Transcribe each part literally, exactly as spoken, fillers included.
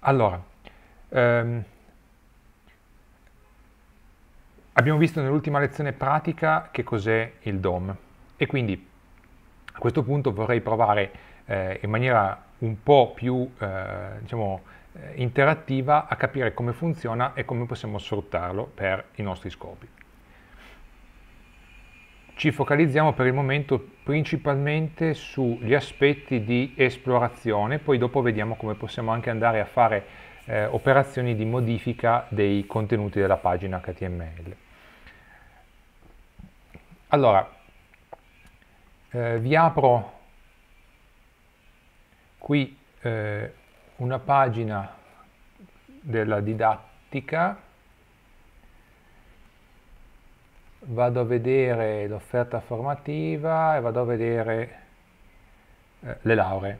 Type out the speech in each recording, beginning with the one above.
Allora, ehm, abbiamo visto nell'ultima lezione pratica che cos'è il D O M e quindi a questo punto vorrei provare eh, in maniera un po' più eh, diciamo, eh, interattiva a capire come funziona e come possiamo sfruttarlo per i nostri scopi. Ci focalizziamo per il momento principalmente sugli aspetti di esplorazione, poi dopo vediamo come possiamo anche andare a fare eh, operazioni di modifica dei contenuti della pagina H T M L. Allora, eh, vi apro qui eh, una pagina della didattica, vado a vedere l'offerta formativa e vado a vedere eh, le lauree.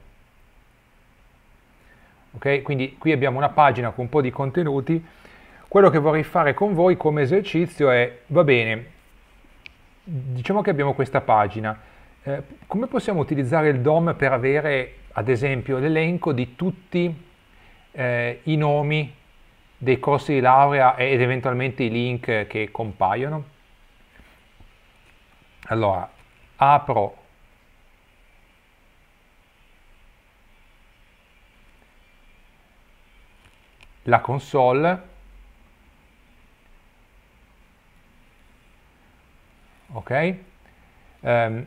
Ok, quindi qui abbiamo una pagina con un po' di contenuti. Quello che vorrei fare con voi come esercizio è, va bene, diciamo che abbiamo questa pagina, eh, come possiamo utilizzare il D O M per avere ad esempio l'elenco di tutti eh, i nomi dei corsi di laurea ed eventualmente i link che compaiono? Allora, apro la console, ok? Um,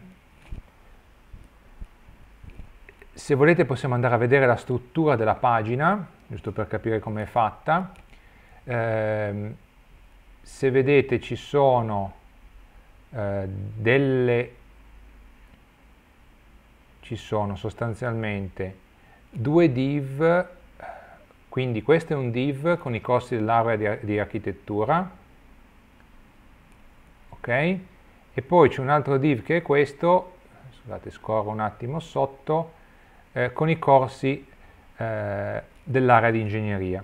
se volete possiamo andare a vedere la struttura della pagina, giusto per capire come è fatta. Um, se vedete ci sono uh, delle, ci sono sostanzialmente due div. Quindi questo è un div con i corsi dell'area di, di architettura, ok? E poi c'è un altro div che è questo, scusate scorro un attimo sotto, eh, con i corsi eh, dell'area di ingegneria.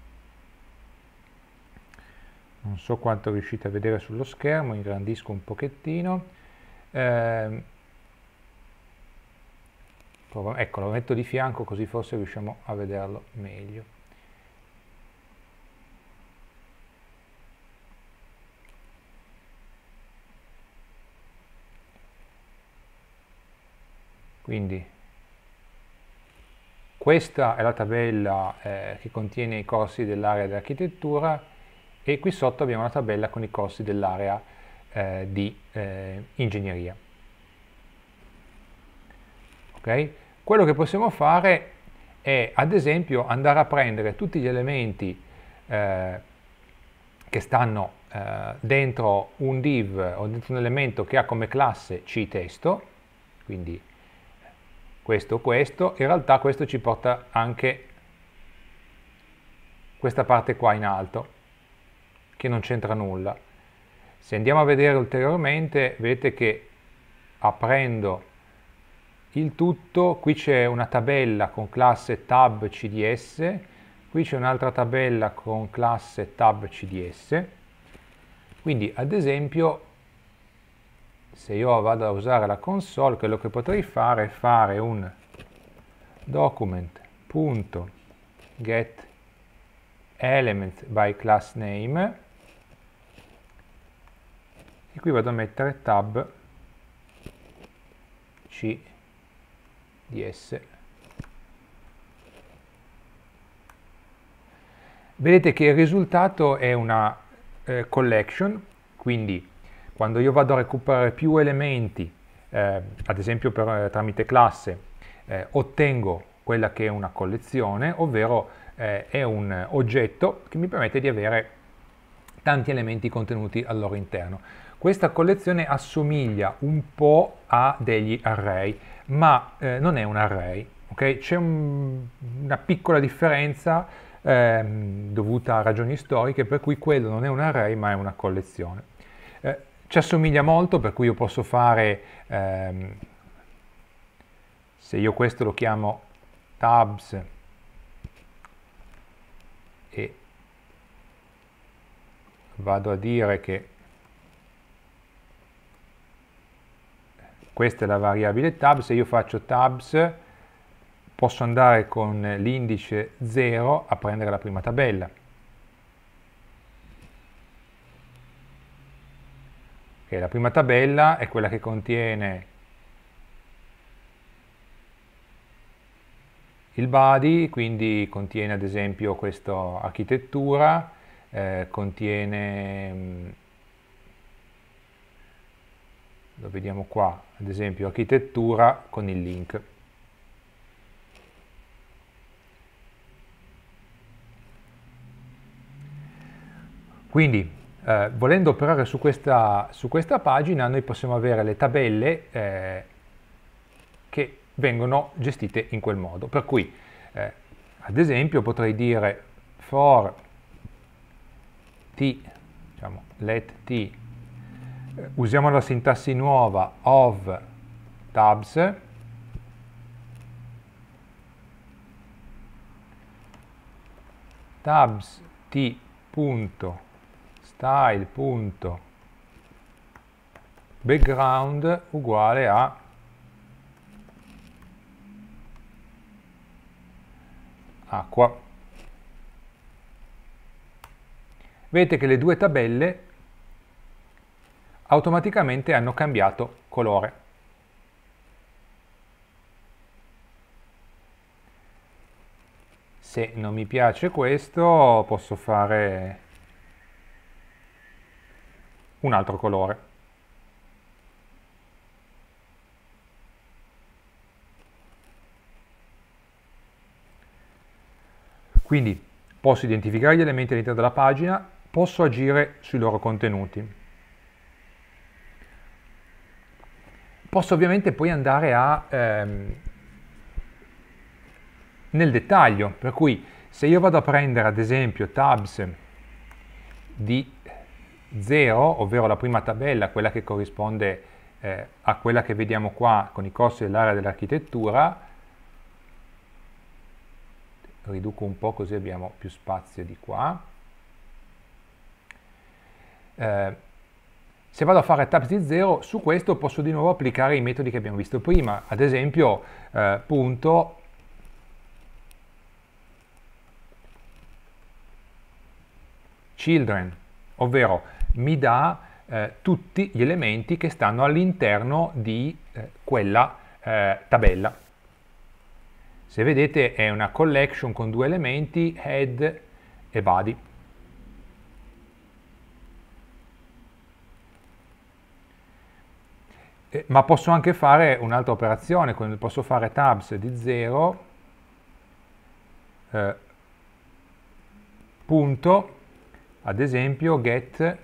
Non so quanto riuscite a vedere sullo schermo, ingrandisco un pochettino. Eh, ecco, lo metto di fianco così forse riusciamo a vederlo meglio. Quindi questa è la tabella eh, che contiene i corsi dell'area di architettura e qui sotto abbiamo la tabella con i corsi dell'area eh, di eh, ingegneria. Okay? Quello che possiamo fare è ad esempio andare a prendere tutti gli elementi eh, che stanno eh, dentro un div o dentro un elemento che ha come classe cTesto, quindi questo o questo, in realtà questo ci porta anche questa parte qua in alto, che non c'entra nulla. Se andiamo a vedere ulteriormente, vedete che aprendo il tutto, qui c'è una tabella con classe tab C D S, qui c'è un'altra tabella con classe tab C D S, quindi ad esempio se io vado a usare la console, quello che potrei fare è fare un document.get element by class name e qui vado a mettere tab C D S. Vedete che il risultato è una eh, collection, quindi quando io vado a recuperare più elementi, eh, ad esempio per, eh, tramite classe, eh, ottengo quella che è una collezione, ovvero eh, è un oggetto che mi permette di avere tanti elementi contenuti al loro interno. Questa collezione assomiglia un po' a degli array, ma eh, non è un array, okay? C'è un, una piccola differenza ehm, dovuta a ragioni storiche, per cui quello non è un array ma è una collezione. Eh, ci assomiglia molto, per cui io posso fare, ehm, se io questo lo chiamo tabs e vado a dire che questa è la variabile tab, se io faccio tabs posso andare con l'indice zero a prendere la prima tabella. Okay, la prima tabella è quella che contiene il body, quindi contiene ad esempio questa architettura, eh, contiene, mh, lo vediamo qua, ad esempio architettura con il link. Quindi, eh, volendo operare su questa, su questa pagina, noi possiamo avere le tabelle eh, che vengono gestite in quel modo. Per cui, eh, ad esempio, potrei dire for t, diciamo, let t, eh, usiamo la sintassi nuova of tabs, tabs t punto style.background uguale a acqua. Vedete che le due tabelle automaticamente hanno cambiato colore. Se non mi piace questo, posso fare un altro colore. Quindi posso identificare gli elementi all'interno della pagina, posso agire sui loro contenuti. Posso ovviamente poi andare a, ehm, nel dettaglio, per cui se io vado a prendere ad esempio tabs di zero, ovvero la prima tabella, quella che corrisponde eh, a quella che vediamo qua con i costi dell'area dell'architettura, riduco un po' così abbiamo più spazio di qua. Eh, se vado a fare tabs di zero, su questo posso di nuovo applicare i metodi che abbiamo visto prima, ad esempio eh, punto children, ovvero mi dà eh, tutti gli elementi che stanno all'interno di eh, quella eh, tabella. Se vedete è una collection con due elementi, head e body. Eh, ma posso anche fare un'altra operazione, quindi posso fare tabs di zero, eh, punto, ad esempio get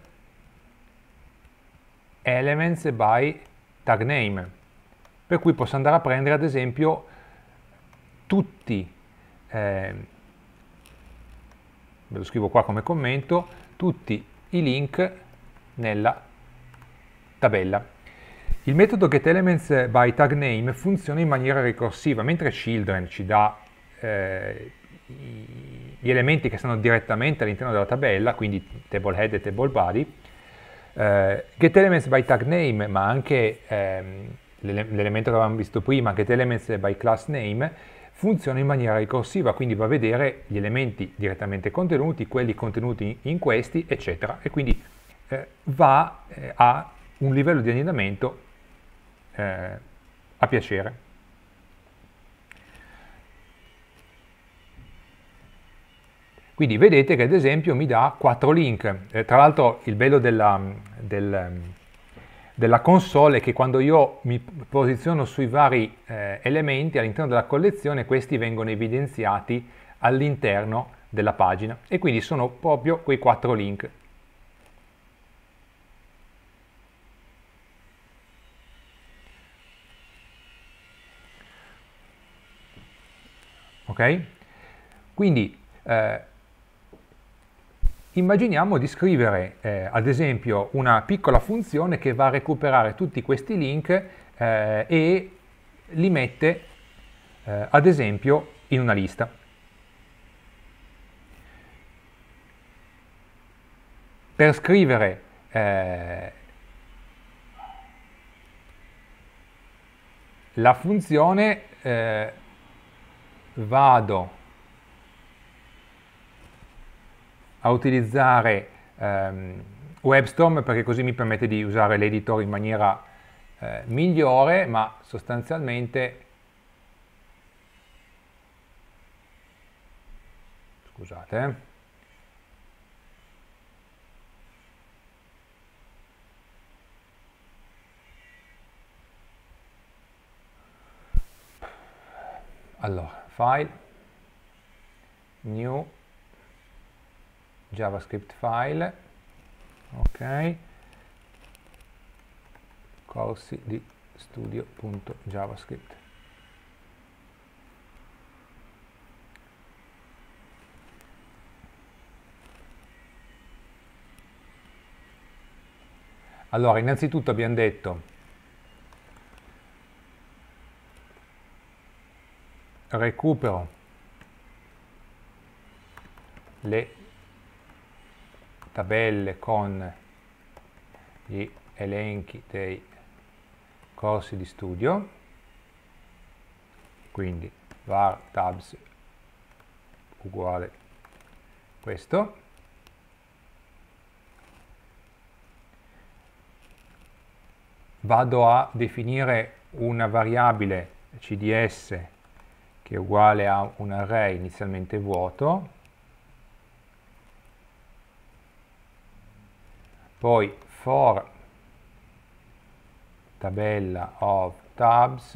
elements by tag name, per cui posso andare a prendere ad esempio tutti, eh, ve lo scrivo qua come commento, tutti i link nella tabella. Il metodo getElementsByTagName funziona in maniera ricorsiva, mentre children ci dà eh, gli elementi che stanno direttamente all'interno della tabella, quindi table head e table body. Eh, getElementsByTagName, ma anche ehm, l'elemento che avevamo visto prima, getElementsByClassName, funziona in maniera ricorsiva, quindi va a vedere gli elementi direttamente contenuti, quelli contenuti in questi, eccetera, e quindi eh, va eh, a un livello di allineamento eh, a piacere. Quindi vedete che ad esempio mi dà quattro link. Eh, tra l'altro il bello della, del, della console è che quando io mi posiziono sui vari eh, elementi all'interno della collezione, questi vengono evidenziati all'interno della pagina e quindi sono proprio quei quattro link. Ok? Quindi eh, immaginiamo di scrivere eh, ad esempio una piccola funzione che va a recuperare tutti questi link eh, e li mette eh, ad esempio in una lista. Per scrivere eh, la funzione eh, vado a utilizzare ehm, WebStorm perché così mi permette di usare l'editor in maniera eh, migliore, ma sostanzialmente, scusate, eh. Allora, file, new, JavaScript file, ok, corsi di studio.javascript. Allora, innanzitutto abbiamo detto recupero le tabelle con gli elenchi dei corsi di studio, quindi var tabs uguale questo, vado a definire una variabile C D S che è uguale a un array inizialmente vuoto, poi for tabella of tabs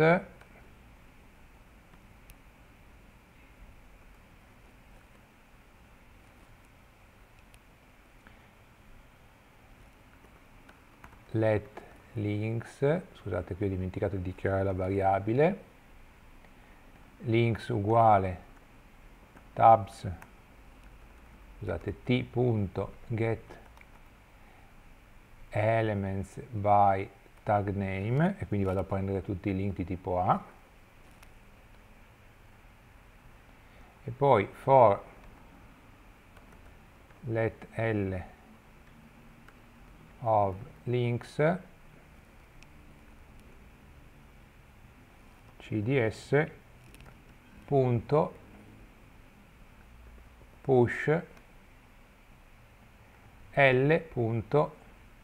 let links, scusate qui ho dimenticato di dichiarare la variabile, links uguale tabs, scusate, t.get elements by tag name, e quindi vado a prendere tutti i link di tipo A, e poi for let L of links C D S punto push L punto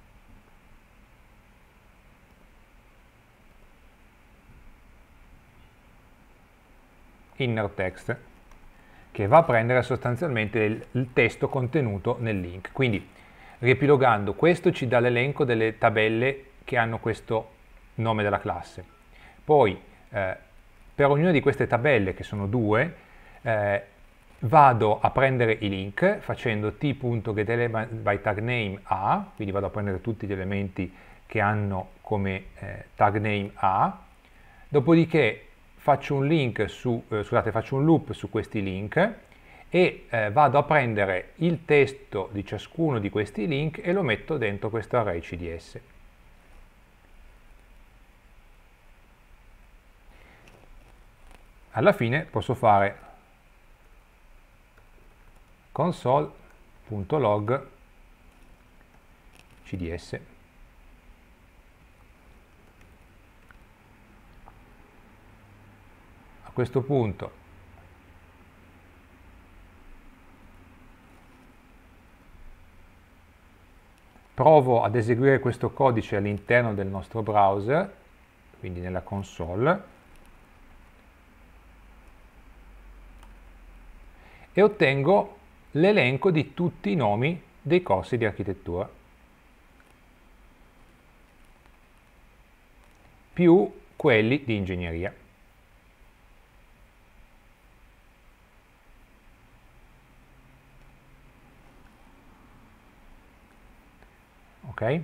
inner text, che va a prendere sostanzialmente il, il testo contenuto nel link. Quindi, riepilogando, questo ci dà l'elenco delle tabelle che hanno questo nome della classe. Poi, eh, per ognuna di queste tabelle, che sono due, eh, vado a prendere i link facendo t.getElementByTagName A, quindi vado a prendere tutti gli elementi che hanno come eh, tag name A, dopodiché faccio un link su, eh, scusate, faccio un loop su questi link e eh, vado a prendere il testo di ciascuno di questi link e lo metto dentro questo array C D S. Alla fine posso fare console.log C D S. A questo punto provo ad eseguire questo codice all'interno del nostro browser, quindi nella console, e ottengo l'elenco di tutti i nomi dei corsi di architettura, più quelli di ingegneria. Ok?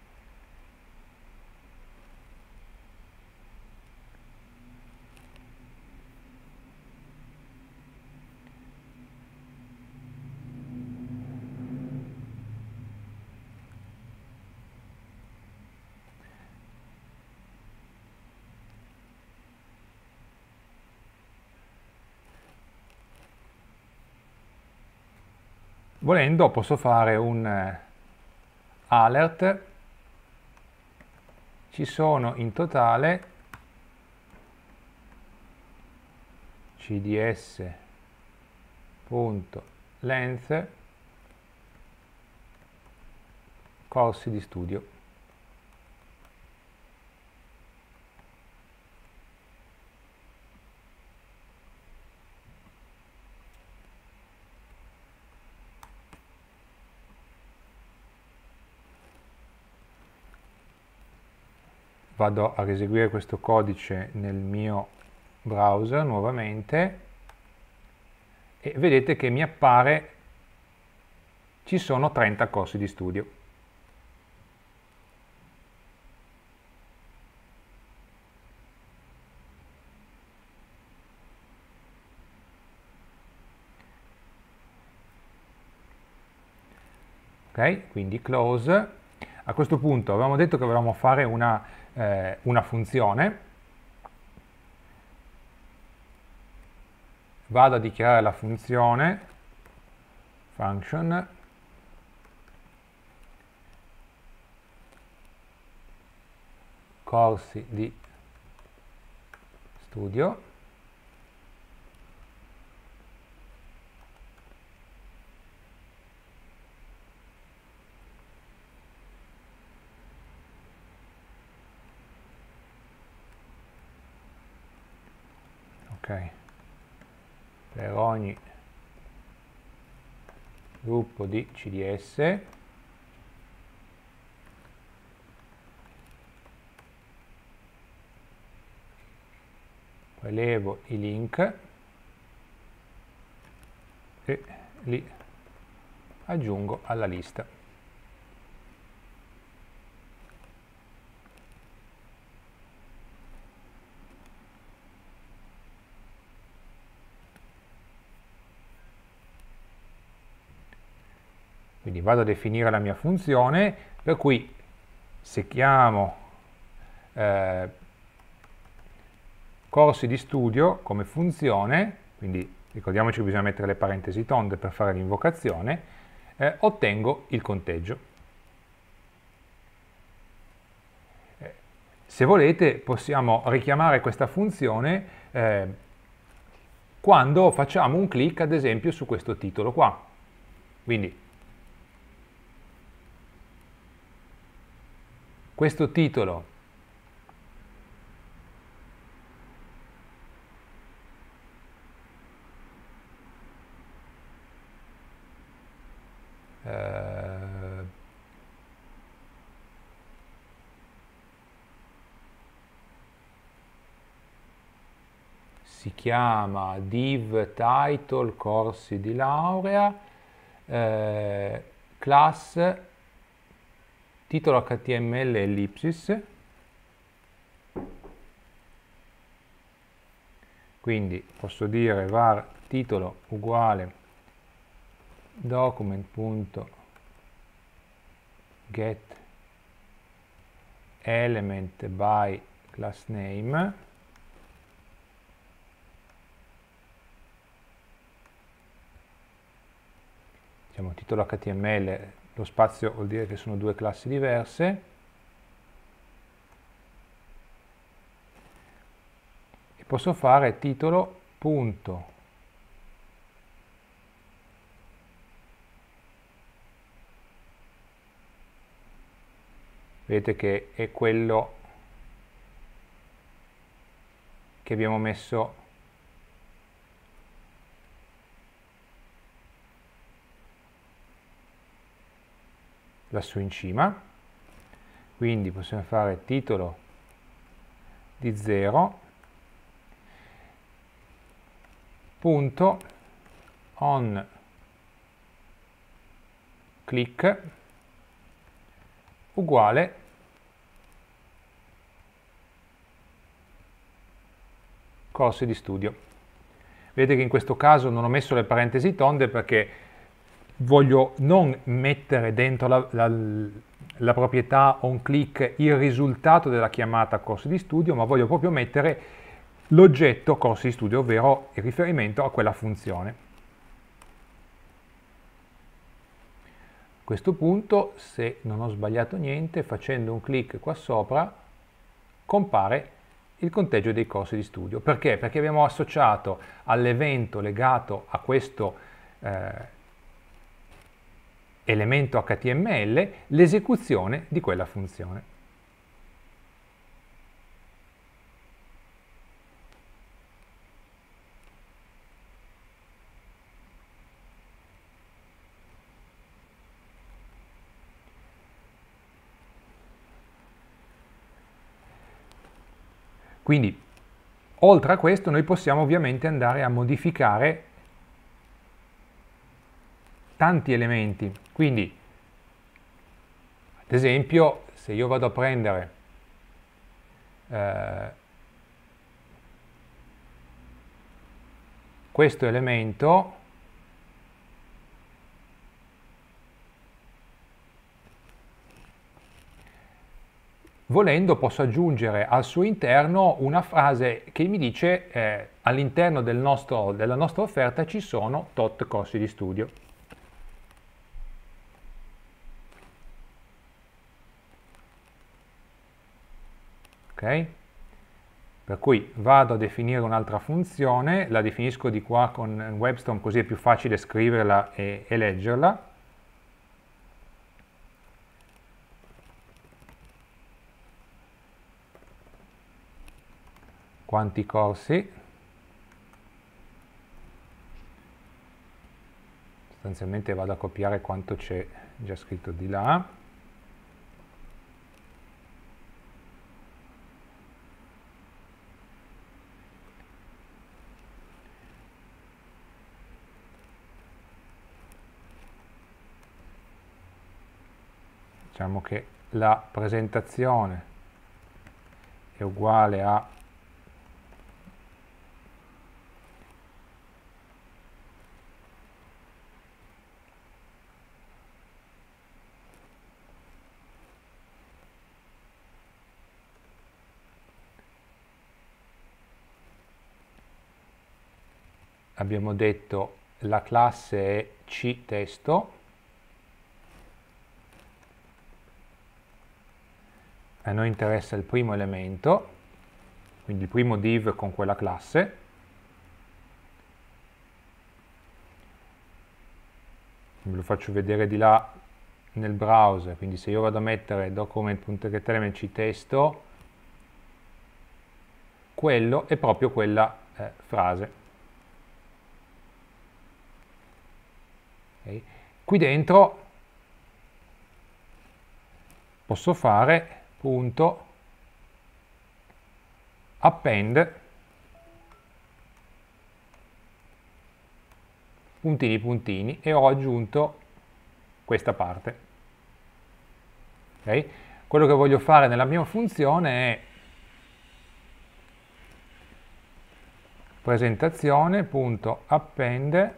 Volendo posso fare un eh, alert, ci sono in totale cds.length corsi di studio. Vado a eseguire questo codice nel mio browser nuovamente e vedete che mi appare ci sono trenta corsi di studio. Ok, quindi close. A questo punto avevamo detto che volevamo fare una, eh, una funzione. Vado a dichiarare la funzione function corsi di studio. Ok, per ogni gruppo di C D S prelevo i link e li aggiungo alla lista. Quindi vado a definire la mia funzione, per cui se chiamo eh, corsi di studio come funzione, quindi ricordiamoci che bisogna mettere le parentesi tonde per fare l'invocazione, eh, ottengo il conteggio. Eh, se volete possiamo richiamare questa funzione eh, quando facciamo un clic ad esempio su questo titolo qua. Quindi questo titolo eh, si chiama div title corsi di laurea, eh, class titolo H T M L ellipsis, quindi posso dire var titolo uguale document.get element by class name, diciamo titolo H T M L, lo spazio vuol dire che sono due classi diverse, e posso fare titolo punto vedete che è quello che abbiamo messo lassù in cima, quindi possiamo fare titolo di zero punto on click uguale corsi di studio. Vedete che in questo caso non ho messo le parentesi tonde perché voglio non mettere dentro la, la, la proprietà onClick il risultato della chiamata corsi di studio, ma voglio proprio mettere l'oggetto corsi di studio, ovvero il riferimento a quella funzione. A questo punto, se non ho sbagliato niente, facendo un clic qua sopra, compare il conteggio dei corsi di studio. Perché? Perché abbiamo associato all'evento legato a questo eh, elemento H T M L l'esecuzione di quella funzione. Quindi, oltre a questo, noi possiamo ovviamente andare a modificare tanti elementi. Quindi, ad esempio, se io vado a prendere eh, questo elemento, volendo posso aggiungere al suo interno una frase che mi dice eh, all'interno del nostro, della nostra offerta ci sono tot corsi di studio. Ok? Per cui vado a definire un'altra funzione, la definisco di qua con WebStorm così è più facile scriverla e, e leggerla. Quanti corsi? Sostanzialmente vado a copiare quanto c'è già scritto di là. Diciamo che la presentazione è uguale a abbiamo detto la classe è cTesto, a noi interessa il primo elemento, quindi il primo div con quella classe. Ve lo faccio vedere di là nel browser, quindi se io vado a mettere document.getElement cTesto, quello è proprio quella eh, frase. Okay. Qui dentro posso fare punto append puntini puntini e ho aggiunto questa parte. Okay. Quello che voglio fare nella mia funzione è presentazione.append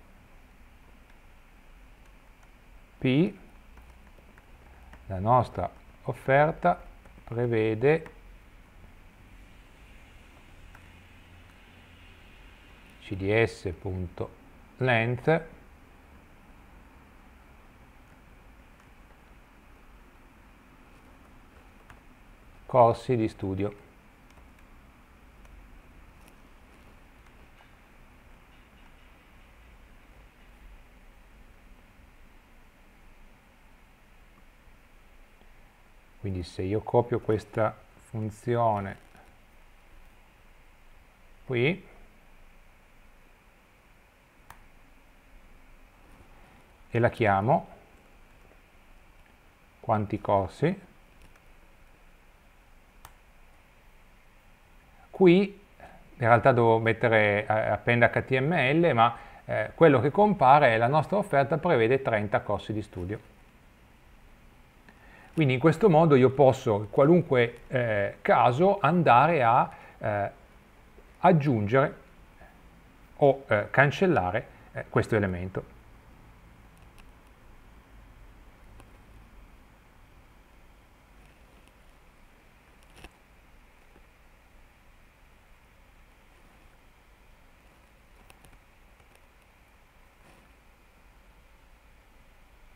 p, la nostra offerta prevede cds.length corsi di studio. Quindi se io copio questa funzione qui e la chiamo quanti corsi, qui in realtà devo mettere append H T M L, ma eh, quello che compare è la nostra offerta prevede trenta corsi di studio. Quindi in questo modo io posso, in qualunque eh, caso, andare a eh, aggiungere o eh, cancellare eh, questo elemento.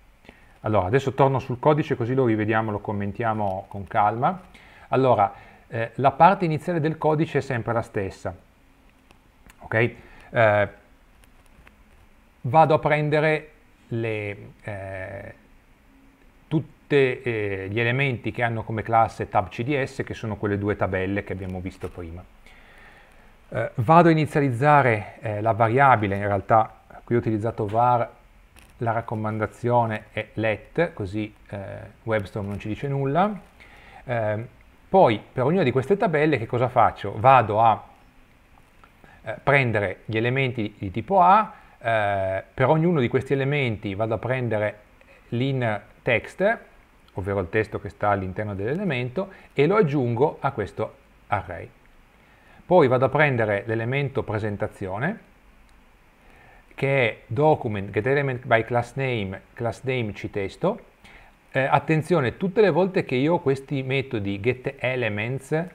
Allora, adesso torno sul codice così lo rivediamo, lo commentiamo con calma. Allora, eh, la parte iniziale del codice è sempre la stessa. Ok? Eh, vado a prendere le, eh, tutti eh, gli elementi che hanno come classe tab.cds, che sono quelle due tabelle che abbiamo visto prima. Eh, vado a inizializzare eh, la variabile, in realtà qui ho utilizzato var, la raccomandazione è let, così eh, WebStorm non ci dice nulla. Eh, poi per ognuna di queste tabelle che cosa faccio? Vado a eh, prendere gli elementi di tipo A, eh, per ognuno di questi elementi vado a prendere l'inner text, ovvero il testo che sta all'interno dell'elemento, e lo aggiungo a questo array. Poi vado a prendere l'elemento presentazione, che è document getElement by class name, class name ctesto. Eh, attenzione, tutte le volte che io ho questi metodi getElements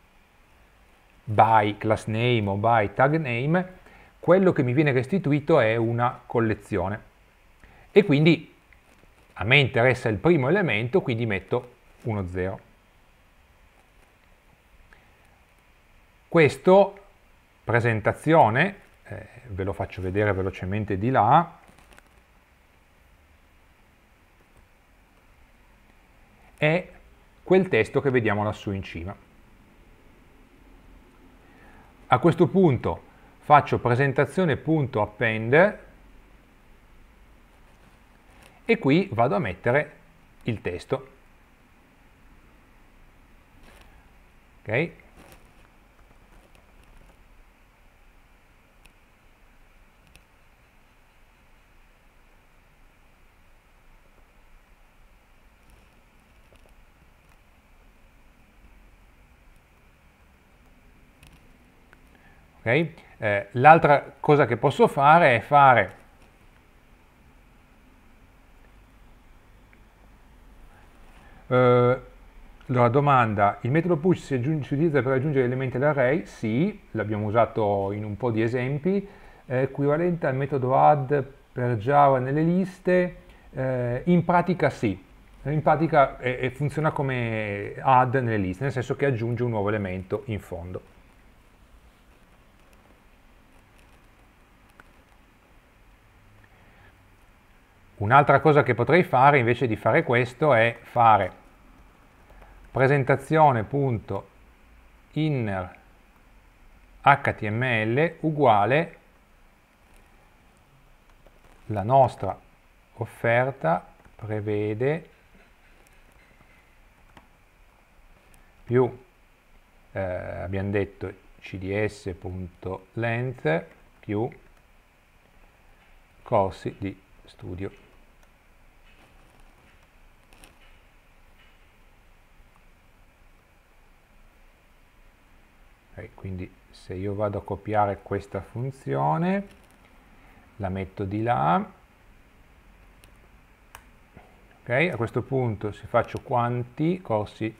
by class name o by tag name, quello che mi viene restituito è una collezione. E quindi a me interessa il primo elemento, quindi metto uno zero. Questo, presentazione, eh, ve lo faccio vedere velocemente di là, è quel testo che vediamo lassù in cima. A questo punto faccio presentazione.append e qui vado a mettere il testo. Ok? Okay? Eh, l'altra cosa che posso fare è fare eh, la domanda, il metodo push si, aggiunge, si utilizza per aggiungere elementi all'array? Sì, l'abbiamo usato in un po' di esempi, è equivalente al metodo add per Java nelle liste? Eh, in pratica sì, in pratica eh, funziona come add nelle liste, nel senso che aggiunge un nuovo elemento in fondo. Un'altra cosa che potrei fare invece di fare questo è fare presentazione.inner html uguale la nostra offerta prevede più eh, abbiamo detto cds.length più corsi di studio. Okay, quindi se io vado a copiare questa funzione, la metto di là, ok, a questo punto se faccio quanti corsi,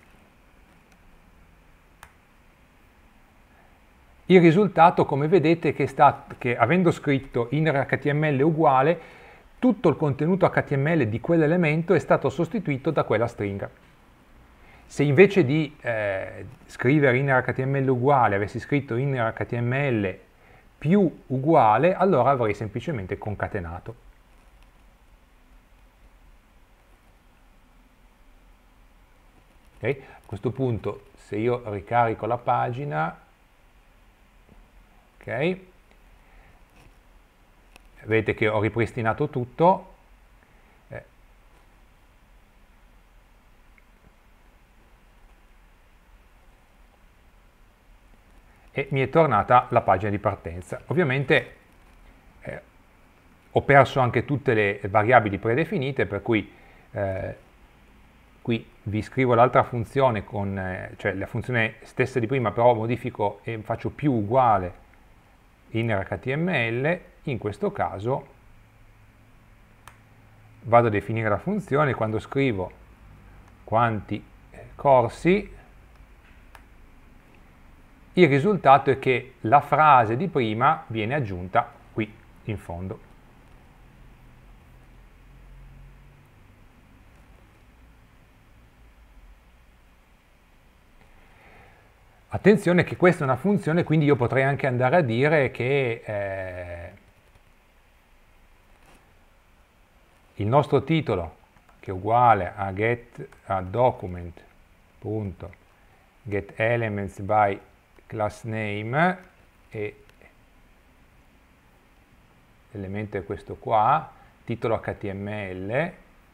il risultato come vedete che, sta, che avendo scritto inner html uguale, tutto il contenuto H T M L di quell'elemento è stato sostituito da quella stringa. Se invece di eh, scrivere inner H T M L uguale avessi scritto inner H T M L più uguale, allora avrei semplicemente concatenato. Okay? A questo punto, se io ricarico la pagina, okay, vedete che ho ripristinato tutto. E mi è tornata la pagina di partenza. Ovviamente eh, ho perso anche tutte le variabili predefinite, per cui eh, qui vi scrivo l'altra funzione, con, eh, cioè la funzione stessa di prima, però modifico e faccio più uguale inner H T M L. In questo caso vado a definire la funzione, quando scrivo quanti corsi, il risultato è che la frase di prima viene aggiunta qui in fondo. Attenzione che questa è una funzione, quindi io potrei anche andare a dire che eh, il nostro titolo, che è uguale a get a document.getElements by class name, e l'elemento è questo qua, titolo H T M L,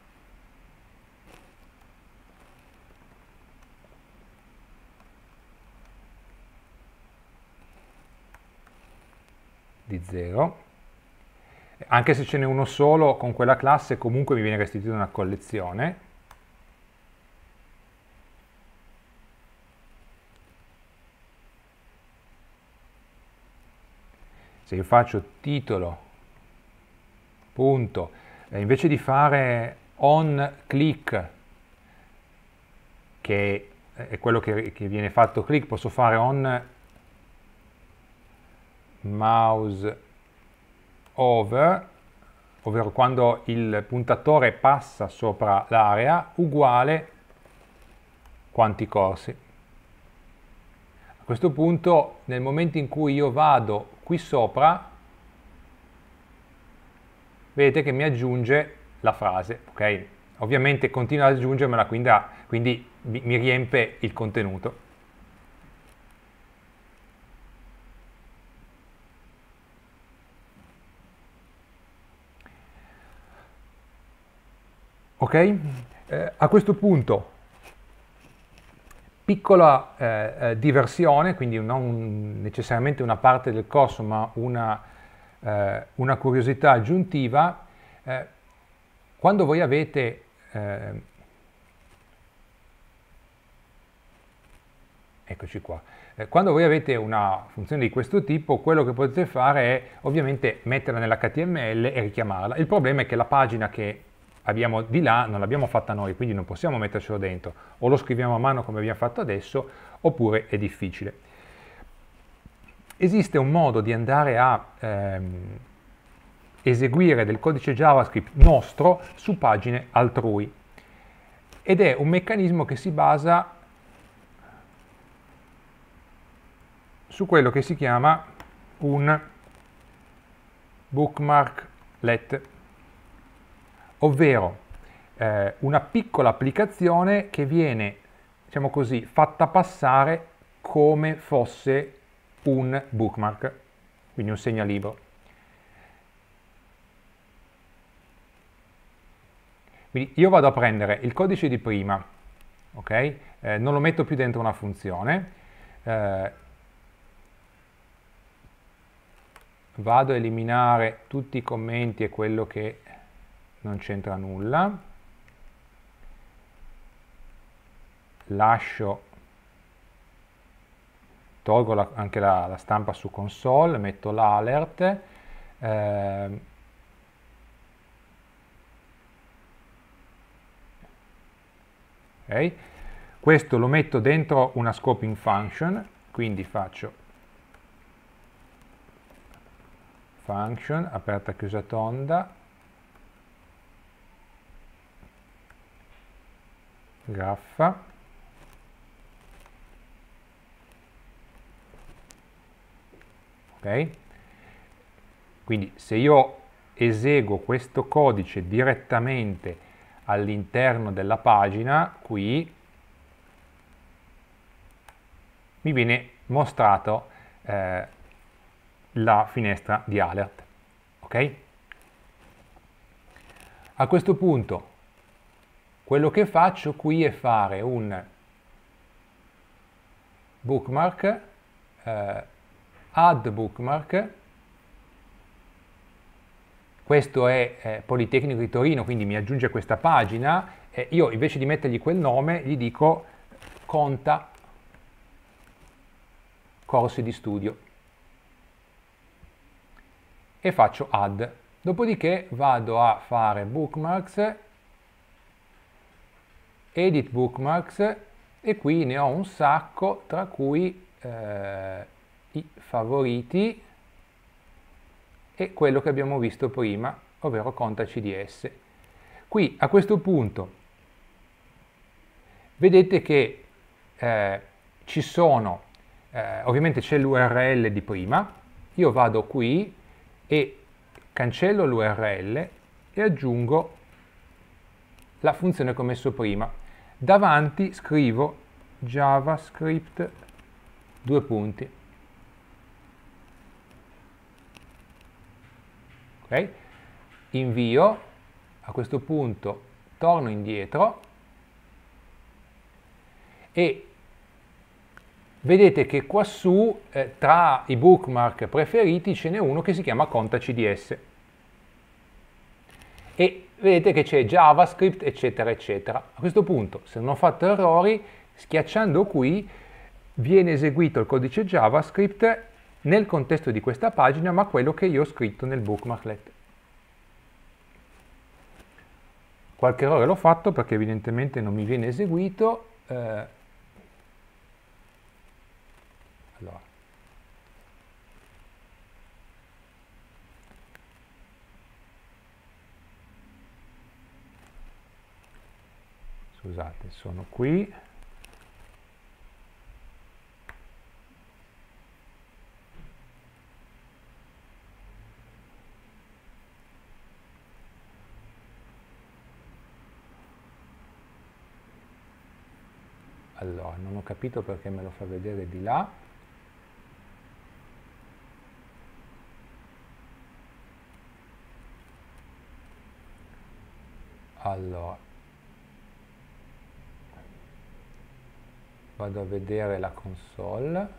di zero, anche se ce n'è uno solo con quella classe comunque mi viene restituita una collezione. Se io faccio titolo punto, eh, invece di fare on click, che è quello che, che viene fatto click, posso fare on mouse over, ovvero quando il puntatore passa sopra l'area, uguale quanti corsi. A questo punto, nel momento in cui io vado qui sopra, vedete che mi aggiunge la frase, ok? Ovviamente continua ad aggiungermela, quindi, quindi mi riempie il contenuto. Ok? Eh, a questo punto, piccola eh, eh, diversione, quindi non necessariamente una parte del corso, ma una, eh, una curiosità aggiuntiva. Eh, quando voi avete eh, eccoci qua, eh, quando voi avete una funzione di questo tipo, quello che potete fare è ovviamente metterla nell'H T M L e richiamarla. Il problema è che la pagina che abbiamo di là non l'abbiamo fatta noi, quindi non possiamo mettercelo dentro, o lo scriviamo a mano come abbiamo fatto adesso, oppure è difficile. Esiste un modo di andare a ehm, eseguire del codice JavaScript nostro su pagine altrui, ed è un meccanismo che si basa su quello che si chiama un bookmarklet, ovvero eh, una piccola applicazione che viene, diciamo così, fatta passare come fosse un bookmark, quindi un segnalibro. Quindi io vado a prendere il codice di prima, ok? Eh, non lo metto più dentro una funzione, eh, vado a eliminare tutti i commenti e quello che non c'entra nulla, lascio, tolgo la, anche la, la stampa su console, metto l'alert, eh, okay. Questo lo metto dentro una scoping function, quindi faccio function, aperta chiusa tonda, graffa, ok? Quindi se io eseguo questo codice direttamente all'interno della pagina, qui mi viene mostrato eh, la finestra di alert, ok? A questo punto quello che faccio qui è fare un bookmark, eh, add bookmark, questo è eh, Politecnico di Torino, quindi mi aggiunge questa pagina, e io invece di mettergli quel nome gli dico conta corsi di studio e faccio add. Dopodiché vado a fare bookmarks, edit bookmarks, e qui ne ho un sacco, tra cui eh, i favoriti e quello che abbiamo visto prima, ovvero conta C D S. Qui a questo punto vedete che eh, ci sono eh, ovviamente c'è l'U R L di prima, io vado qui e cancello l'U R L e aggiungo la funzione che ho messo prima. Davanti scrivo JavaScript due punti. Ok? Invio, a questo punto torno indietro e vedete che quassù eh, tra i bookmark preferiti ce n'è uno che si chiama Conta C D S e vedete che c'è JavaScript eccetera eccetera. A questo punto, se non ho fatto errori, schiacciando qui viene eseguito il codice JavaScript nel contesto di questa pagina, ma quello che io ho scritto nel bookmarklet. Qualche errore l'ho fatto perché evidentemente non mi viene eseguito. Eh, allora. Scusate, sono qui. Allora, non ho capito perché me lo fa vedere di là. Allora, vado a vedere la console.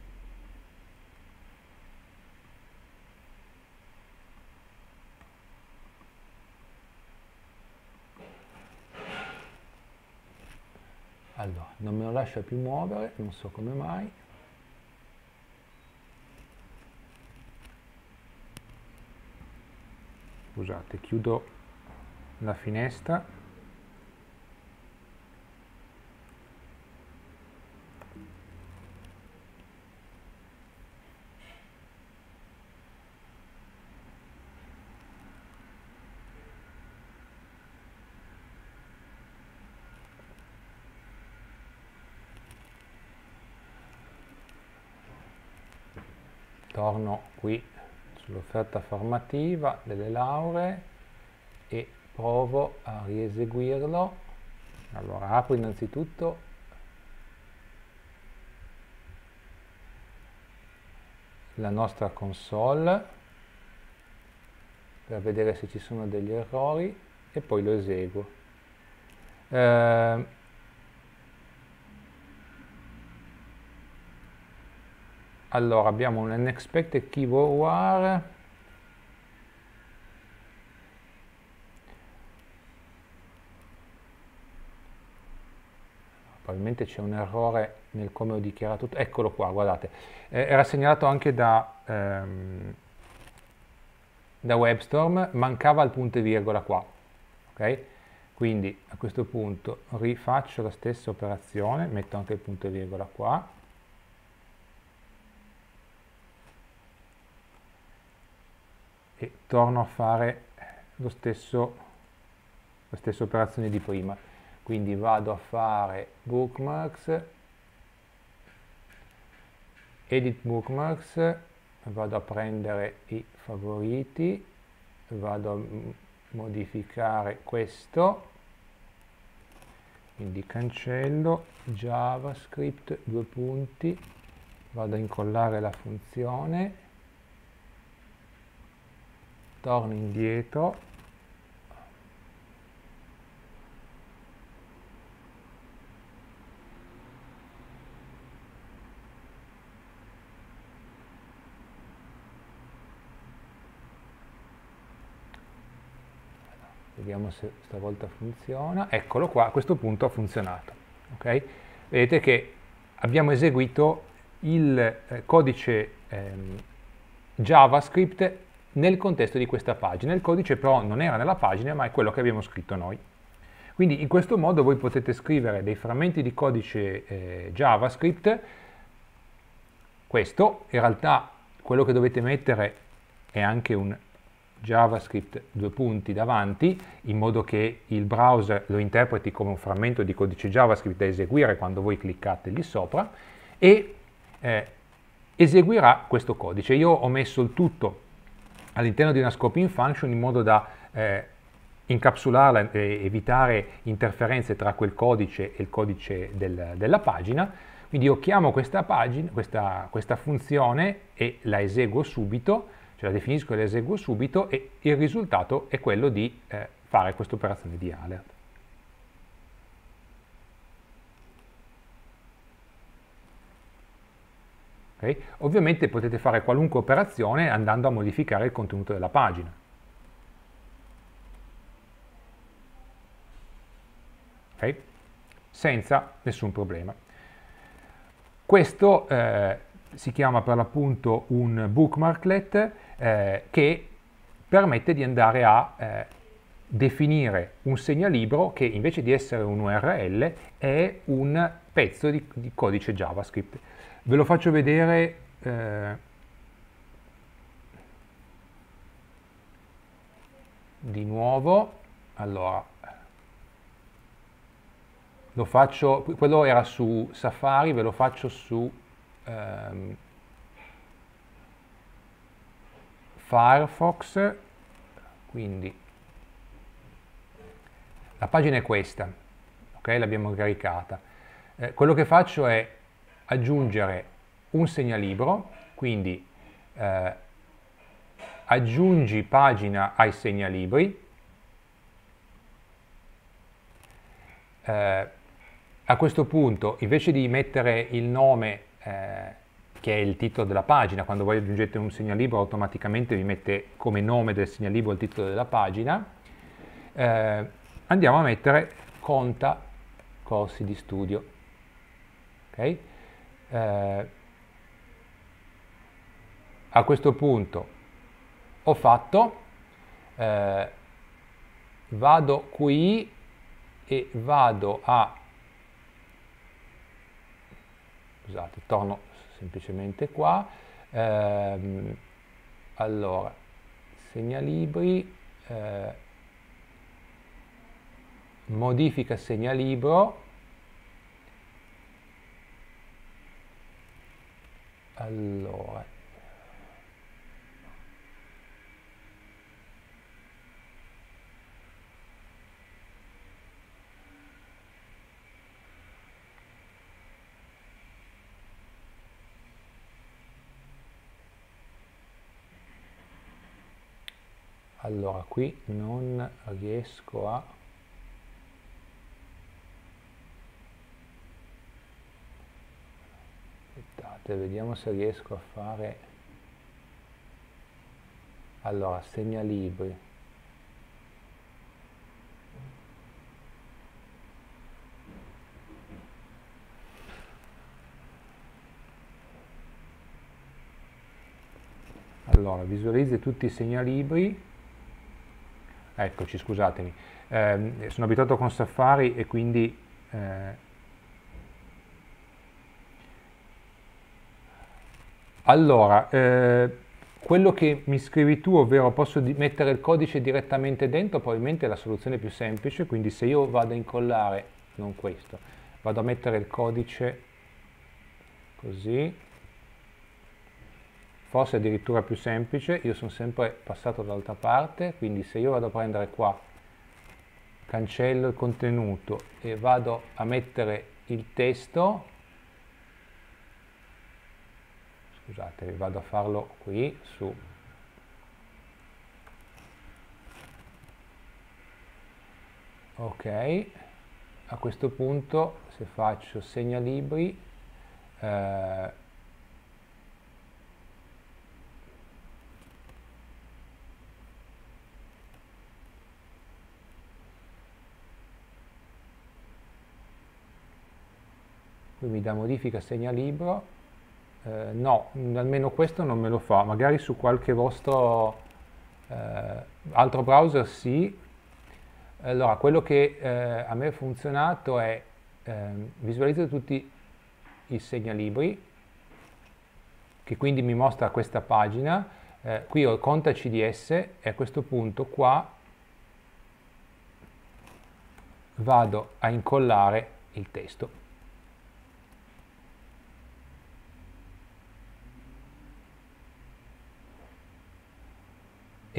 Allora, non me lo lascia più muovere, non so come mai. Scusate, chiudo la finestra. Torno qui sull'offerta formativa delle lauree e provo a rieseguirlo. Allora apro innanzitutto la nostra console per vedere se ci sono degli errori e poi lo eseguo. Eh, Allora, abbiamo un unexpected keyboard war. Probabilmente c'è un errore nel come ho dichiarato tutto. Eccolo qua, guardate. Eh, era segnalato anche da, ehm, da WebStorm, mancava il punto e virgola qua. Ok? Quindi a questo punto rifaccio la stessa operazione, metto anche il punto e virgola qua. E torno a fare lo stesso, la stessa operazione di prima. Quindi vado a fare bookmarks, edit bookmarks, vado a prendere i favoriti, vado a modificare questo, quindi cancello JavaScript due punti, vado a incollare la funzione, torno indietro, vediamo se stavolta funziona. Eccolo qua, a questo punto ha funzionato. Okay? Vedete che abbiamo eseguito il eh, codice ehm, JavaScript nel contesto di questa pagina. Il codice però non era nella pagina, ma è quello che abbiamo scritto noi. Quindi in questo modo voi potete scrivere dei frammenti di codice eh, JavaScript. Questo, in realtà, quello che dovete mettere è anche un JavaScript due punti davanti, in modo che il browser lo interpreti come un frammento di codice JavaScript da eseguire quando voi cliccate lì sopra, e eh, eseguirà questo codice. Io ho messo il tutto all'interno di una scoping function in modo da eh, incapsularla e evitare interferenze tra quel codice e il codice del, della pagina. Quindi io chiamo questa, pagina, questa, questa funzione e la eseguo subito, cioè la definisco e la eseguo subito, e il risultato è quello di eh, fare questa operazione di alert. Okay? Ovviamente potete fare qualunque operazione andando a modificare il contenuto della pagina. Okay? Senza nessun problema. Questo eh, si chiama per l'appunto un bookmarklet eh, che permette di andare a eh, definire un segnalibro che invece di essere un U R L è un pezzo di, di codice JavaScript. Ve lo faccio vedere eh, di nuovo. Allora, lo faccio, quello era su Safari, ve lo faccio su ehm, Firefox, quindi la pagina è questa, ok? L'abbiamo caricata. Eh, quello che faccio è aggiungere un segnalibro, quindi eh, aggiungi pagina ai segnalibri. Eh, a questo punto, invece di mettere il nome eh, che è il titolo della pagina, quando voi aggiungete un segnalibro automaticamente vi mette come nome del segnalibro il titolo della pagina, eh, andiamo a mettere conta corsi di studio. Okay? Eh, a questo punto ho fatto, eh, vado qui e vado a, scusate, torno semplicemente qua, ehm, allora, segnalibri, eh, modifica segnalibro, allora, allora qui non riesco a, aspettate, vediamo se riesco a fare, allora, segnalibri, allora, visualizzi tutti i segnalibri. Eccoci, scusatemi, eh, sono abituato con Safari e quindi eh, allora, eh, quello che mi scrivi tu, ovvero posso mettere il codice direttamente dentro, probabilmente è la soluzione più semplice, quindi se io vado a incollare, non questo, vado a mettere il codice così, forse addirittura più semplice, io sono sempre passato dall'altra parte, quindi se io vado a prendere qua, cancello il contenuto e vado a mettere il testo, scusate, vado a farlo qui su, ok, a questo punto se faccio segnalibri, eh, qui mi dà modifica segnalibro, eh, no, almeno questo non me lo fa, magari su qualche vostro eh, altro browser sì. Allora, quello che eh, a me è funzionato è eh, visualizzare tutti i segnalibri, che quindi mi mostra questa pagina, eh, qui ho conta C D S e a questo punto qua vado a incollare il testo.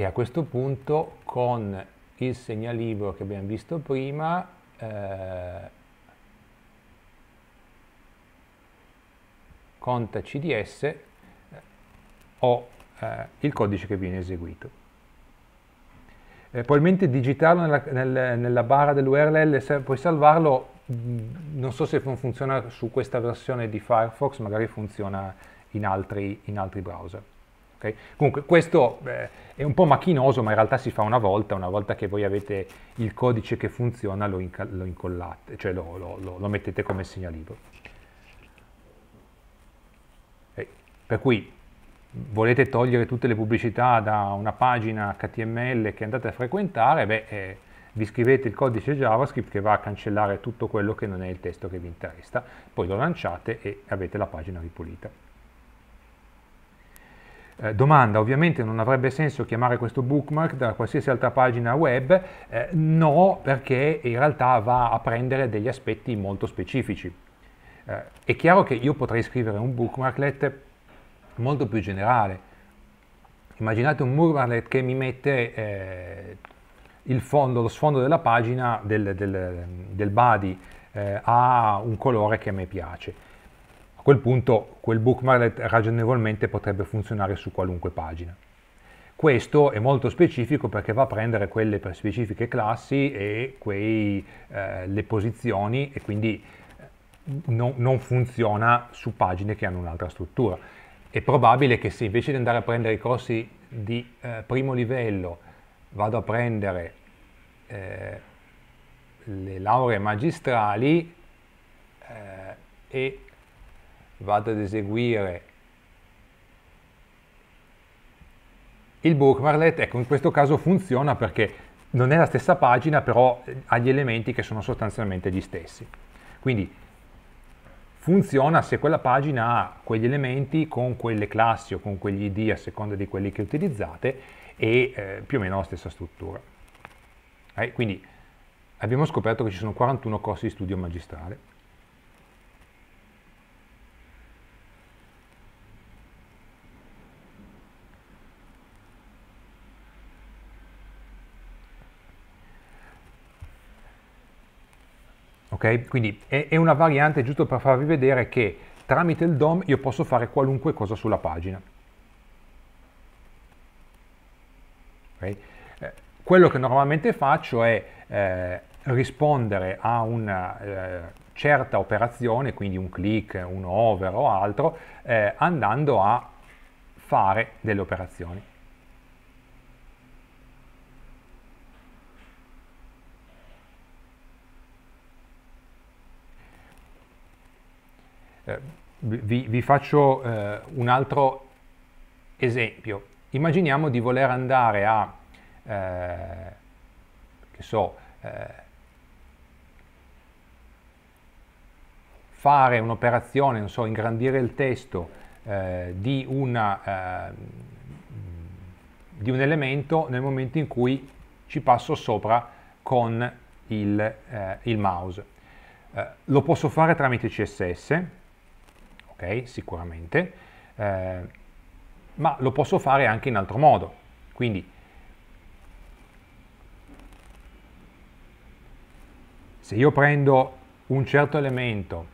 e a questo punto con il segnalibro che abbiamo visto prima eh, conta C D S eh, ho eh, il codice che viene eseguito. Eh, probabilmente digitarlo nella, nel, nella barra dell'U R L, se puoi salvarlo, mh, non so se non funziona su questa versione di Firefox, magari funziona in altri, in altri browser. Okay? Comunque questo eh, è un po' macchinoso, ma in realtà si fa una volta, una volta che voi avete il codice che funziona lo, inca lo incollate, cioè lo, lo, lo, lo mettete come segnalibro. Okay? Per cui volete togliere tutte le pubblicità da una pagina H T M L che andate a frequentare, beh, eh, vi scrivete il codice JavaScript che va a cancellare tutto quello che non è il testo che vi interessa, poi lo lanciate e avete la pagina ripulita. Eh, domanda, ovviamente non avrebbe senso chiamare questo bookmark da qualsiasi altra pagina web, eh, no, perché in realtà va a prendere degli aspetti molto specifici. Eh, è chiaro che io potrei scrivere un bookmarklet molto più generale. Immaginate un bookmarklet che mi mette eh, il fondo, lo sfondo della pagina del, del, del body eh, a un colore che a me piace. A quel punto quel bookmarklet ragionevolmente potrebbe funzionare su qualunque pagina. Questo è molto specifico perché va a prendere quelle per specifiche classi e quei, eh, le posizioni, e quindi non, non funziona su pagine che hanno un'altra struttura. È probabile che se invece di andare a prendere i corsi di eh, primo livello vado a prendere eh, le lauree magistrali eh, e vado ad eseguire il bookmarklet, ecco, in questo caso funziona perché non è la stessa pagina, però ha gli elementi che sono sostanzialmente gli stessi. Quindi funziona se quella pagina ha quegli elementi con quelle classi o con quegli I D a seconda di quelli che utilizzate e eh, più o meno la stessa struttura. Eh, quindi abbiamo scoperto che ci sono quarantuno corsi di studio magistrale. Okay? Quindi è, è una variante giusto per farvi vedere che tramite il D O M io posso fare qualunque cosa sulla pagina. Okay? Eh, quello che normalmente faccio è eh, rispondere a una eh, certa operazione, quindi un click, un over o altro, eh, andando a fare delle operazioni. Eh, vi, vi faccio eh, un altro esempio. Immaginiamo di voler andare a, eh, che so, eh, fare un'operazione, non so, ingrandire il testo eh, di, una, eh, di un elemento nel momento in cui ci passo sopra con il, eh, il mouse. Eh, lo posso fare tramite C S S, ok, sicuramente, eh, ma lo posso fare anche in altro modo. Quindi se io prendo un certo elemento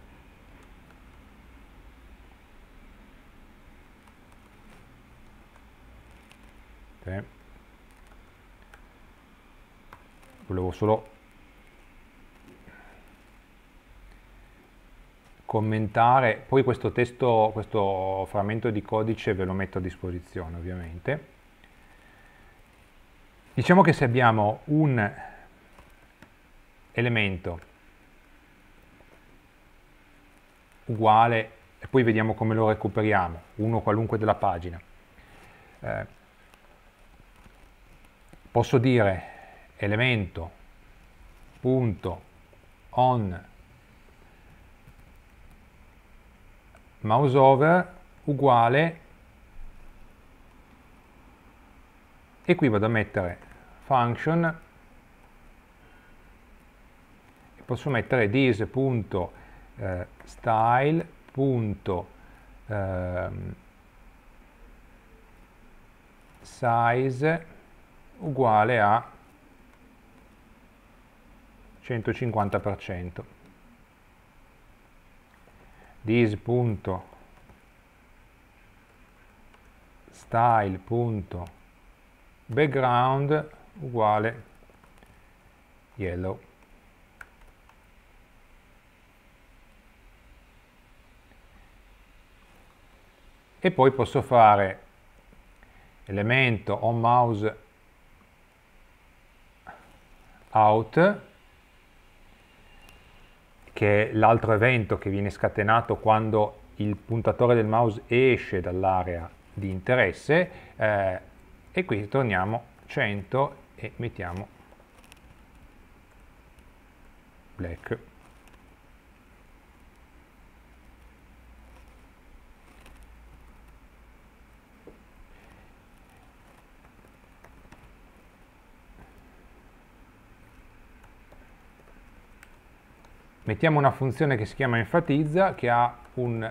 okay, volevo solo commentare, poi questo testo, questo frammento di codice ve lo metto a disposizione ovviamente. Diciamo che se abbiamo un elemento uguale, e poi vediamo come lo recuperiamo, uno qualunque della pagina, eh, posso dire elemento punto on mouseover uguale, e qui vado a mettere function e posso mettere this.style.size uguale a centocinquanta per cento. This.style.background uguale yellow. E poi posso fare elemento onMouse out, che è l'altro evento che viene scatenato quando il puntatore del mouse esce dall'area di interesse, eh, e qui torniamo cento e mettiamo black. Mettiamo una funzione che si chiama enfatizza, che ha un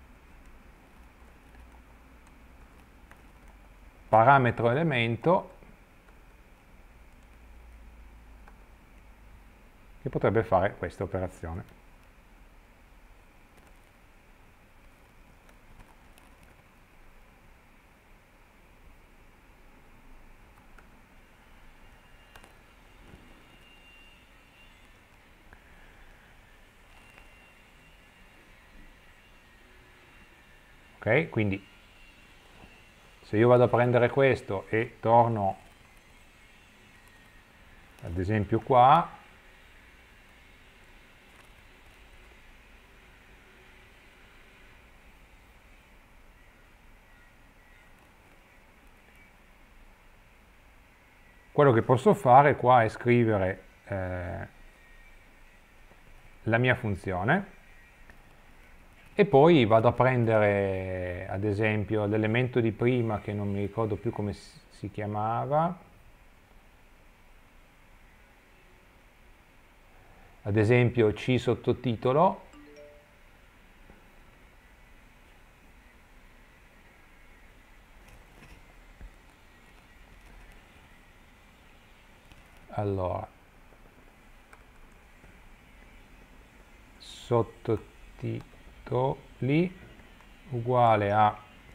parametro elemento che potrebbe fare questa operazione. Ok, quindi se io vado a prendere questo e torno ad esempio qua, quello che posso fare qua è scrivere eh, la mia funzione e poi vado a prendere ad esempio l'elemento di prima che non mi ricordo più come si chiamava, ad esempio C sottotitolo, allora sottotitoli uguale a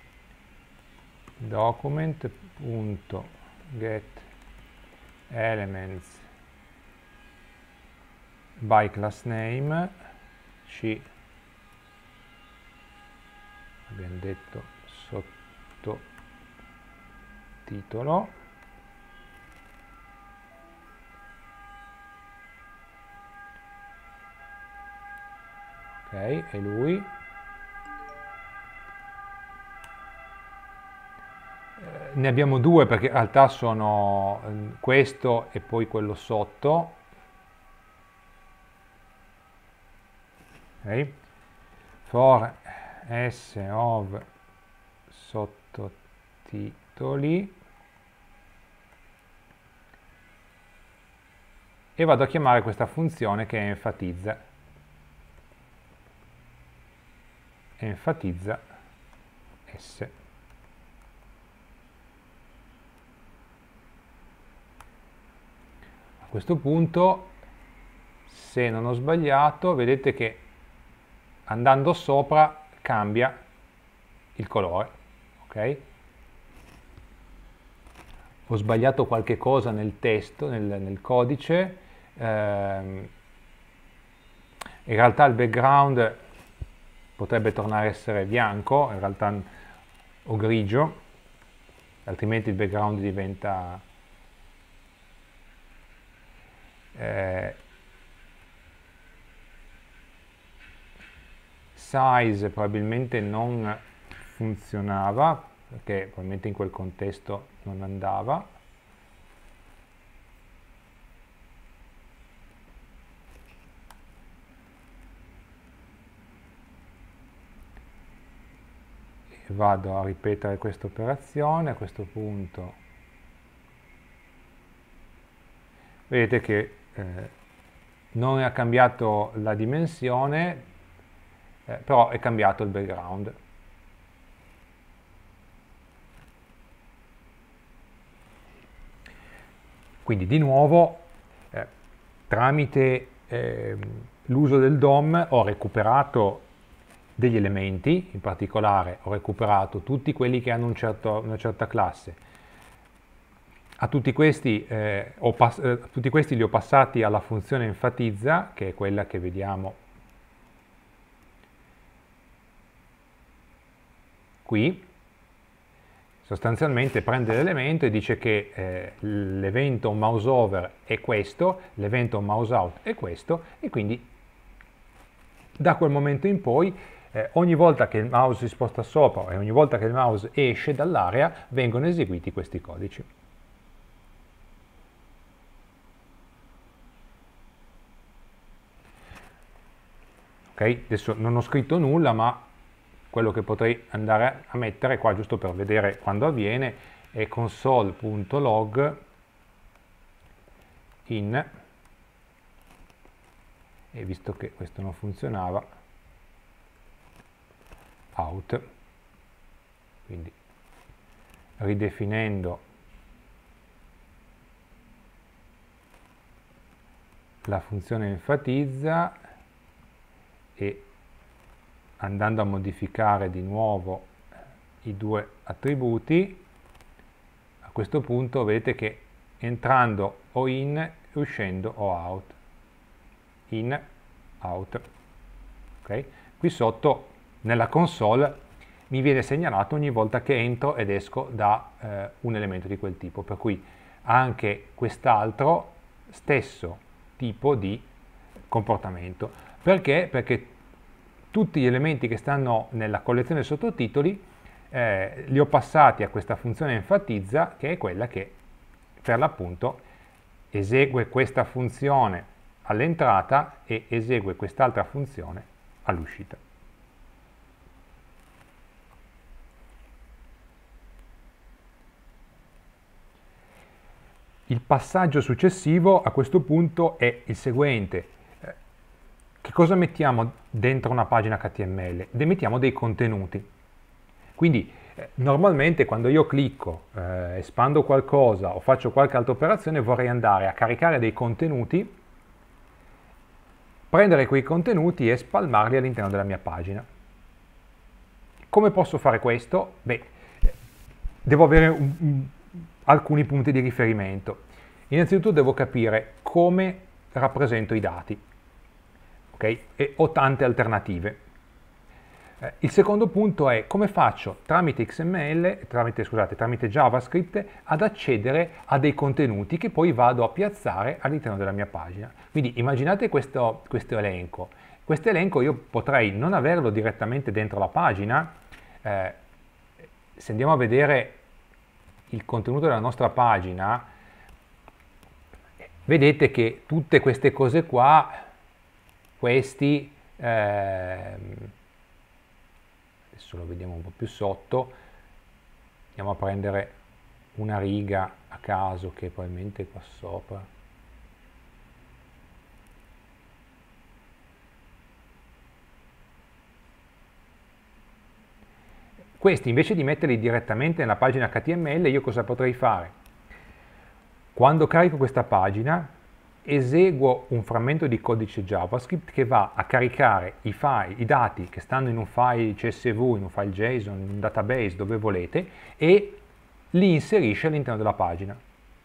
document.getElements by class name, C, abbiamo detto sottotitolo, ok, è lui. Ne abbiamo due perché in realtà sono questo e poi quello sotto. Okay. For s of sottotitoli e vado a chiamare questa funzione che è enfatizza. Enfatizza s. A questo punto, se non ho sbagliato, vedete che andando sopra cambia il colore, ok? Ho sbagliato qualche cosa nel testo, nel, nel codice, ehm, in realtà il background potrebbe tornare a essere bianco, in realtà o grigio, altrimenti il background diventa eh, size probabilmente non funzionava, perché probabilmente in quel contesto non andava. E vado a ripetere questa operazione, a questo punto vedete che eh, non ha cambiato la dimensione, eh, però è cambiato il background. Quindi di nuovo eh, tramite eh, l'uso del D O M ho recuperato degli elementi, in particolare ho recuperato tutti quelli che hanno un certo, una certa classe. A tutti questi, eh, ho eh, tutti questi li ho passati alla funzione enfatizza, che è quella che vediamo qui. Sostanzialmente prende l'elemento e dice che eh, l'evento mouse over è questo, l'evento mouse out è questo, e quindi da quel momento in poi eh, ogni volta che il mouse si sposta sopra e ogni volta che il mouse esce dall'area vengono eseguiti questi codici. Ok, adesso non ho scritto nulla, ma quello che potrei andare a mettere qua, giusto per vedere quando avviene, è console.log in, e visto che questo non funzionava, out. Quindi ridefinendo la funzione enfatizza e andando a modificare di nuovo i due attributi, a questo punto vedete che entrando o in e uscendo o out, in, out. Okay? Qui sotto nella console mi viene segnalato ogni volta che entro ed esco da eh, un elemento di quel tipo, per cui anche quest'altro stesso tipo di comportamento. Perché? Perché tutti gli elementi che stanno nella collezione sottotitoli eh, li ho passati a questa funzione enfatizza, che è quella che per l'appunto esegue questa funzione all'entrata e esegue quest'altra funzione all'uscita. Il passaggio successivo a questo punto è il seguente. Che cosa mettiamo dentro una pagina H T M L? Mettiamo dei contenuti. Quindi eh, normalmente quando io clicco, eh, espando qualcosa o faccio qualche altra operazione, vorrei andare a caricare dei contenuti, prendere quei contenuti e spalmarli all'interno della mia pagina. Come posso fare questo? Beh, devo avere un, un, alcuni punti di riferimento. Innanzitutto devo capire come rappresento i dati. Okay? E ho tante alternative. Eh, il secondo punto è come faccio tramite X M L, tramite, scusate, tramite JavaScript ad accedere a dei contenuti che poi vado a piazzare all'interno della mia pagina. Quindi immaginate questo, questo elenco. Questo elenco io potrei non averlo direttamente dentro la pagina. Eh, se andiamo a vedere il contenuto della nostra pagina, vedete che tutte queste cose qua, questi, ehm, adesso lo vediamo un po' più sotto, andiamo a prendere una riga a caso che probabilmente è qua sopra. Questi invece di metterli direttamente nella pagina H T M L, io cosa potrei fare? Quando carico questa pagina, eseguo un frammento di codice JavaScript che va a caricare i file, i dati che stanno in un file C S V, in un file JSON, in un database, dove volete, e li inserisce all'interno della pagina.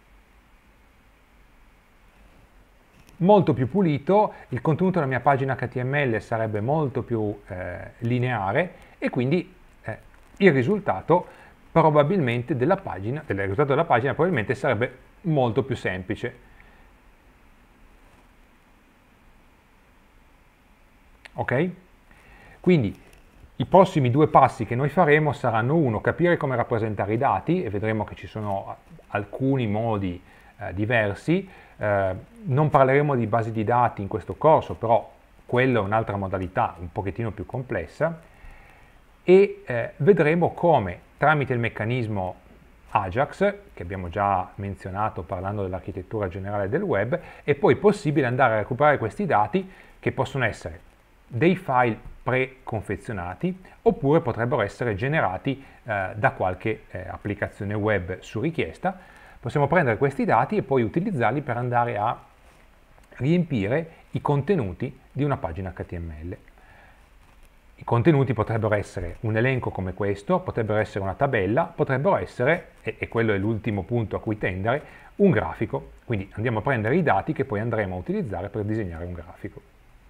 Molto più pulito, il contenuto della mia pagina H T M L sarebbe molto più eh, lineare e quindi eh, il risultato probabilmente della pagina, il risultato della pagina probabilmente sarebbe molto più semplice. Ok? Quindi i prossimi due passi che noi faremo saranno: uno, capire come rappresentare i dati, e vedremo che ci sono alcuni modi eh, diversi. Eh, non parleremo di basi di dati in questo corso, però quella è un'altra modalità un pochettino più complessa, e eh, vedremo come tramite il meccanismo Ajax, che abbiamo già menzionato parlando dell'architettura generale del web, è poi possibile andare a recuperare questi dati, che possono essere dei file preconfezionati oppure potrebbero essere generati eh, da qualche eh, applicazione web su richiesta, Possiamo prendere questi dati e poi utilizzarli per andare a riempire i contenuti di una pagina H T M L. I contenuti potrebbero essere un elenco come questo, potrebbero essere una tabella, potrebbero essere, e, e quello è l'ultimo punto a cui tendere, un grafico. Quindi andiamo a prendere i dati che poi andremo a utilizzare per disegnare un grafico.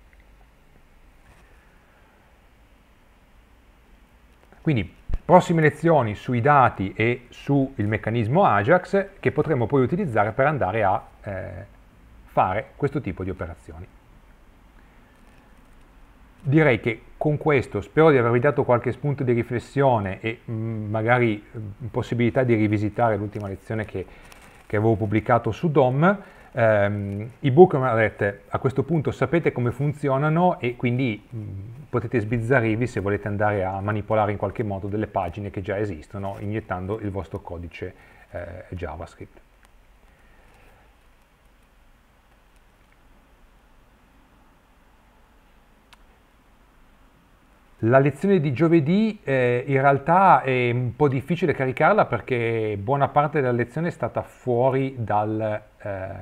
Quindi prossime lezioni sui dati e sul meccanismo Ajax che potremo poi utilizzare per andare a eh, fare questo tipo di operazioni. Direi che con questo spero di avervi dato qualche spunto di riflessione e mh, magari mh, possibilità di rivisitare l'ultima lezione che, che avevo pubblicato su D O M. Um, I bookmark a questo punto sapete come funzionano e quindi mh, potete sbizzarrirvi se volete andare a manipolare in qualche modo delle pagine che già esistono iniettando il vostro codice eh, JavaScript. La lezione di giovedì eh, in realtà è un po' difficile caricarla perché buona parte della lezione è stata fuori dal, ehm,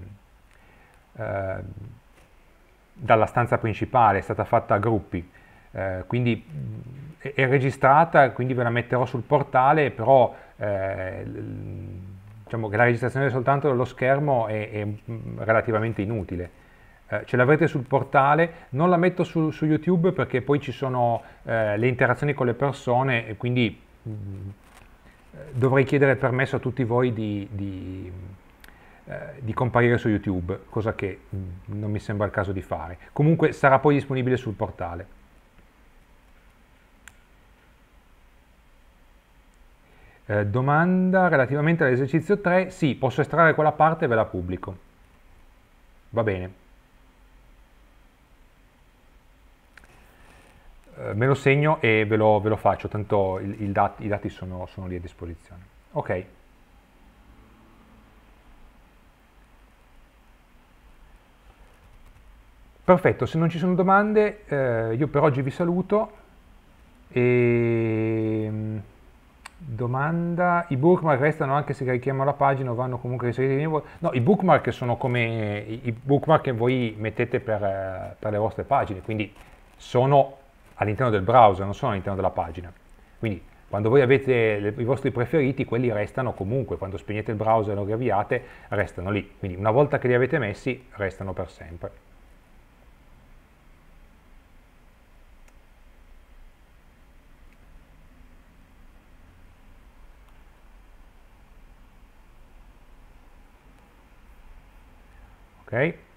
eh, dalla stanza principale, è stata fatta a gruppi, eh, quindi è, è registrata, quindi ve la metterò sul portale, però eh, diciamo che la registrazione soltanto dello schermo è, è relativamente inutile. Eh, ce l'avrete sul portale, non la metto su, su YouTube perché poi ci sono eh, le interazioni con le persone e quindi mh, dovrei chiedere il permesso a tutti voi di, di, eh, di comparire su YouTube, cosa che mh, non mi sembra il caso di fare. Comunque sarà poi disponibile sul portale. Eh, domanda relativamente all'esercizio tre, sì, posso estrarre quella parte e ve la pubblico. Va bene. Me lo segno e ve lo, ve lo faccio, tanto il, il dat i dati sono, sono lì a disposizione. Ok. Perfetto, se non ci sono domande, eh, io per oggi vi saluto. E... Domanda, i bookmark restano anche se carichiamo la pagina o vanno comunque inseriti di nuovo? No, i bookmark sono come i, i bookmark che voi mettete per, per le vostre pagine, quindi sono all'interno del browser, non sono all'interno della pagina. Quindi quando voi avete le, i vostri preferiti, quelli restano comunque, quando spegnete il browser e lo riavviate, restano lì. Quindi una volta che li avete messi, restano per sempre. Ok?